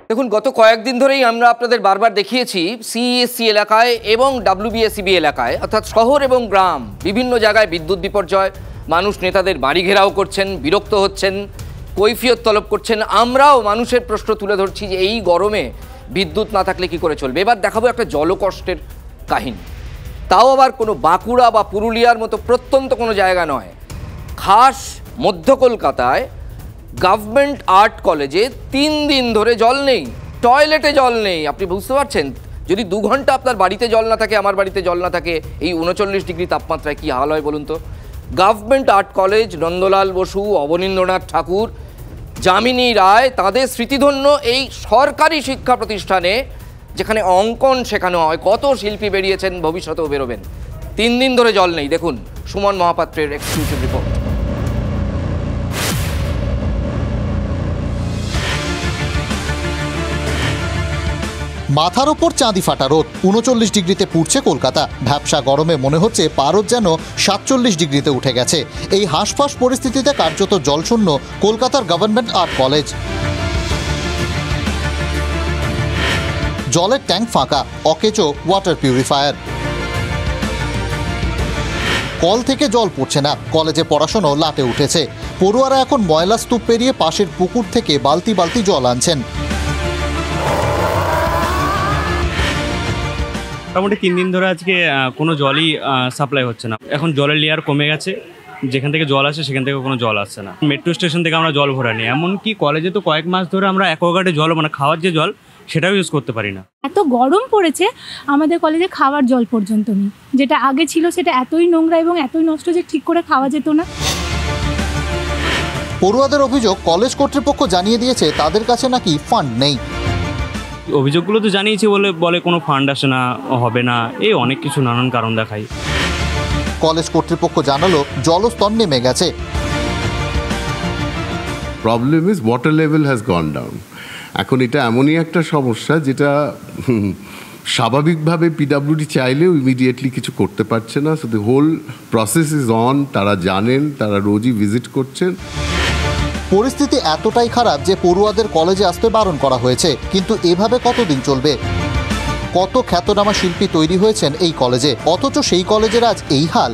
দেখুন, গত কয়েকদিন ধরেই আমরা আপনাদের বারবার দেখিয়েছি সিইএসসি এলাকায় এবং ডাব্লিউবিএসইবি এলাকায়, অর্থাৎ শহর এবং গ্রাম বিভিন্ন জায়গায় বিদ্যুৎ বিপর্যয়। মানুষ নেতাদের বাড়ি ঘেরাও করছেন, বিরক্ত হচ্ছেন, কৈফিয়ত তলব করছেন। আমরাও মানুষের প্রশ্ন তুলে ধরছি যে এই গরমে বিদ্যুৎ না থাকলে কি করে চলবে। এবার দেখাবো একটা জলকষ্টের কাহিনী, তাও আবার কোনো বাঁকুড়া বা পুরুলিয়ার মতো প্রত্যন্ত কোনো জায়গা নয়, খাস মধ্য কলকাতায় গভর্নমেন্ট আর্ট কলেজে 3 দিন ধরে জল নেই, টয়লেটে জল নেই। আপনি বুঝতে পারছেন, যদি 2 ঘন্টা আপনার বাড়িতে জল না থাকে, আমার বাড়িতে জল না থাকে, এই 39 ডিগ্রি তাপমাত্রায় কী হাল হয় বলুন তো। Government art college, Nandalal Basu, Abanindranath Tagore, Jamini Roy, তাদের স্মৃতিধন্য এই সরকারি শিক্ষা প্রতিষ্ঠানে যেখানে অঙ্কন শেখানো হয়, কত শিল্পী বেরিয়েছেন, ভবিষ্যতেও বেরোবেন। 3 দিন ধরে জল নেই। দেখুন সুমন মহাপাত্রের এক্সক্লুসিভ রিপোর্ট। মাথার ওপর চাঁদি ফাটা রোদ, 39 ডিগ্রিতে পুড়ছে কলকাতা। ভ্যাপসা গরমে মনে হচ্ছে পারদ যেন 47 ডিগ্রিতে উঠে গেছে। এই হাঁসফাঁস পরিস্থিতিতে কার্যত জলশূন্য কলকাতার গভর্নমেন্ট আর্ট কলেজ। জলের ট্যাঙ্ক ফাঁকা, অকেচো ওয়াটার পিউরিফায়ার। কল থেকে জল পড়ছে না, কলেজে পড়াশোনা লাটে উঠেছে। পড়ুয়ারা এখন ময়লা স্তূপ পেরিয়ে পাশের পুকুর থেকে বালতি বালতি জল আনছেন। মোটামুটি 3 দিন ধরে আজকে কোনো জলই সাপ্লাই হচ্ছে না। এখন জলের লেয়ার কমে গেছে, যেখান থেকে জল আসে সেখান থেকে কোনো জল আসছে না। মেট্রো স্টেশন থেকে আমরা জল ভরা নিই, এমনকি কলেজে তো কয়েক মাস ধরে আমরা অ্যাকোয়াগার্ডে জল, মানে খাওয়ার যে জল, সেটাও ইউজ করতে পারি না। এত গরম পড়েছে, আমাদের কলেজে খাওয়ার জল পর্যন্ত নেই। যেটা আগে ছিল সেটা এতই নোংরা এবং এতই নষ্ট যে ঠিক করে খাওয়া যেত না। পড়ুয়াদের অভিযোগ, কলেজ কর্তৃপক্ষ জানিয়ে দিয়েছে তাদের কাছে নাকি ফান্ড নেই। অভিযোগগুলো তো জানিয়েছি, বলে কোনো ফান্ড আসে না, হবে না, এই অনেক কিছু নানান কারণ দেখায়। কলেজ কর্তৃপক্ষ জানালো জলস্তর নেমে গেছে। Problem is water level has gone down. এখন এটা এমনই একটা সমস্যা যেটা স্বাভাবিকভাবে পিডাব্লিউডি চাইলেও ইমিডিয়েটলি কিছু করতে পারছে না। So the whole process is on. তারা জানেন, তারা রোজই ভিজিট করছেন। পরিস্থিতি এতটাই খারাপ যে পড়ুয়াদের কলেজে আসতে বারণ করা হয়েছে। কিন্তু এভাবে কতদিন চলবে? কত খ্যাতনামা শিল্পী তৈরি হয়েছেন এই কলেজে, অথচ সেই কলেজের আজ এই হাল।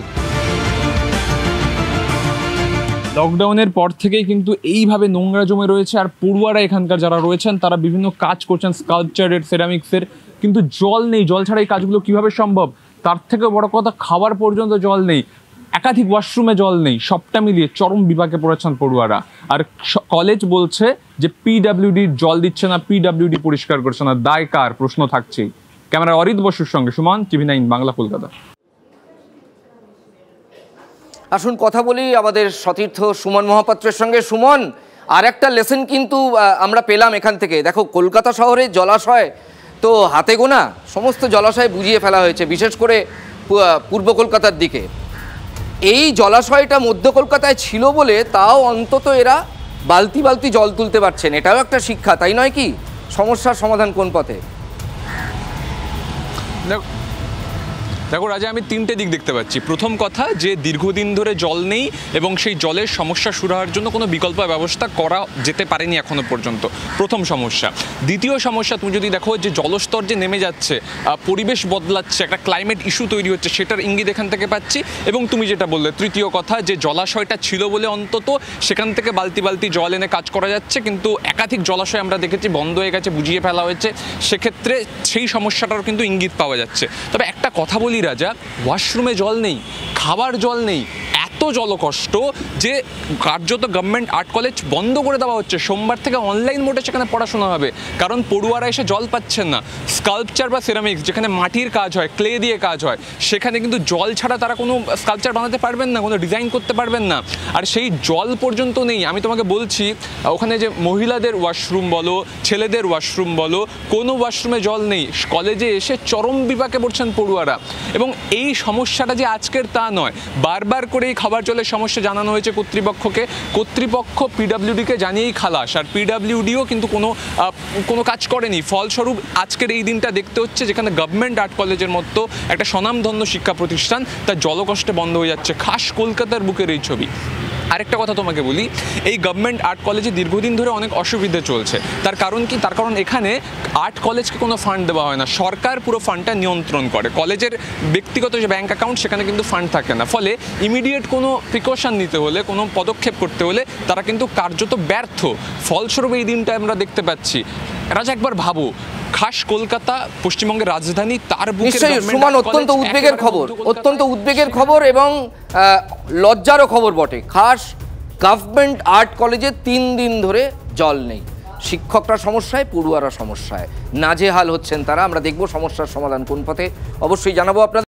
লকডাউনের পর থেকেই কিন্তু এইভাবে নোংরা জমে রয়েছে। আর পড়ুয়ারা এখানকার যারা রয়েছেন তারা বিভিন্ন কাজ করছেন, স্কাল্পচারের, সেরামিক্সের, কিন্তু জল নেই। জল ছাড়া এই কাজগুলো কিভাবে সম্ভব? তার থেকে বড় কথা, খাবার পর্যন্ত জল নেই, একাধিক ওয়াশরুমে জল নেই। সবটা মিলিয়ে চরম বিপাকে পড়েছেন পড়ুয়ারা। আর কলেজ বলছে যে পিডাব্লিউডি জল দিচ্ছে না, পিডাব্লিউডি পরিষ্কার করছে না। দায় কার? প্রশ্ন থাকছেই। ক্যামেরা অরিত বসুর সঙ্গে সুমন, TV9 বাংলা, কলকাতা। আসুন কথা বলি আমাদের সতীর্থ সুমন মহাপাত্রের সঙ্গে। সুমন, আর একটা লেসন কিন্তু আমরা পেলাম এখান থেকে। দেখো, কলকাতা শহরে জলাশয় তো হাতে গোনা, সমস্ত জলাশয় বুঝিয়ে ফেলা হয়েছে, বিশেষ করে পূর্ব কলকাতার দিকে। এই জলাশয়টা মধ্য কলকাতায় ছিল বলে তাও অন্তত এরা বালতি বালতি জল তুলতে পারছেন। এটাও একটা শিক্ষা, তাই নয় কি? সমস্যার সমাধান কোন পথে? দেখো রাজা, আমি 3টে দিক দেখতে পাচ্ছি। প্রথম কথা, যে দীর্ঘদিন ধরে জল নেই এবং সেই জলের সমস্যা সুরাহার জন্য কোনো বিকল্প ব্যবস্থা করা যেতে পারেনি এখনো পর্যন্ত, প্রথম সমস্যা। দ্বিতীয় সমস্যা, তুমি যদি দেখো যে জলস্তর যে নেমে যাচ্ছে, পরিবেশ বদলাচ্ছে, একটা ক্লাইমেট ইস্যু তৈরি হচ্ছে, সেটার ইঙ্গিত এখান থেকে পাচ্ছি। এবং তুমি যেটা বললে, তৃতীয় কথা, যে জলাশয়টা ছিল বলে অন্তত সেখান থেকে বালতি বালতি জল এনে কাজ করা যাচ্ছে, কিন্তু একাধিক জলাশয় আমরা দেখেছি বন্ধ হয়ে গেছে, বুঝিয়ে ফেলা হয়েছে। সেক্ষেত্রে সেই সমস্যাটারও কিন্তু ইঙ্গিত পাওয়া যাচ্ছে। তবে একটা কথা বলি রাজা, ওয়াশরুমে জল নেই, খাবার জল নেই, এত জলকষ্ট যে কার্যত গভর্নমেন্ট আর্ট কলেজ বন্ধ করে দেওয়া হচ্ছে। সোমবার থেকে অনলাইন মোডে সেখানে পড়াশোনা হবে, কারণ পড়ুয়ারা এসে জল পাচ্ছেন না। স্কাল্পচার বা সেরামিক্স, যেখানে মাটির কাজ হয়, ক্লে দিয়ে কাজ হয়, সেখানে কিন্তু জল ছাড়া তারা কোনো স্কাল্পচার বানাতে পারবেন না, কোনো ডিজাইন করতে পারবেন না। আর সেই জল পর্যন্ত নেই। আমি তোমাকে বলছি, ওখানে যে মহিলাদের ওয়াশরুম বলো, ছেলেদের ওয়াশরুম বলো, কোনো ওয়াশরুমে জল নেই। কলেজে এসে চরম বিপাকে পড়ছেন পড়ুয়ারা। এবং এই সমস্যাটা যে আজকের তা নয়, বারবার করে এই খাবার জলের সমস্যা জানানো হয়েছে কর্তৃপক্ষকে। কর্তৃপক্ষ পিডাব্লিউডিকে জানিয়েই খালাস, আর পিডাব্লিউডিও কিন্তু কোনো কাজ করেনি। ফলস্বরূপ আজকের এই দিনটা দেখতে হচ্ছে, যেখানে গভর্নমেন্ট আর্ট কলেজের মতো একটা স্বনামধন্য শিক্ষা প্রতিষ্ঠান তার জলকষ্টে বন্ধ হয়ে যাচ্ছে। খাস কলকাতার বুকের এই ছবি। আরেকটা কথা তোমাকে বলি, এই গভর্নমেন্ট আর্ট কলেজে দীর্ঘদিন ধরে অনেক অসুবিধে চলছে। তার কারণ কি? তার কারণ এখানে আর্ট কলেজকে কোনো ফান্ড দেওয়া হয় না, সরকার পুরো ফান্ডটা নিয়ন্ত্রণ করে। কলেজের ব্যক্তিগত যে ব্যাংক অ্যাকাউন্ট সেখানে কিন্তু ফান্ড থাকে না, ফলে ইমিডিয়েট কোনো প্রিকশন নিতে হলে, কোনো পদক্ষেপ করতে হলে তারা কিন্তু কার্যত ব্যর্থ। ফলস্বরূপ এই দিনটা আমরা দেখতে পাচ্ছি। রাজা একবার ভাবো, খাস কলকাতা পশ্চিমবঙ্গের রাজধানী, তার বুকে সুমন অত্যন্ত উদ্বেগের খবর, অত্যন্ত উদ্বেগের খবর এবং লজ্জারও খবর বটে। খাস গভর্নমেন্ট আর্ট কলেজে 3 দিন ধরে জল নেই। শিক্ষকরা সমস্যায়, পড়ুয়ারা সমস্যায়, নাজেহাল হচ্ছেন তারা। আমরা দেখব সমস্যার সমাধান কোন পথে, অবশ্যই জানাবো আপনাদের।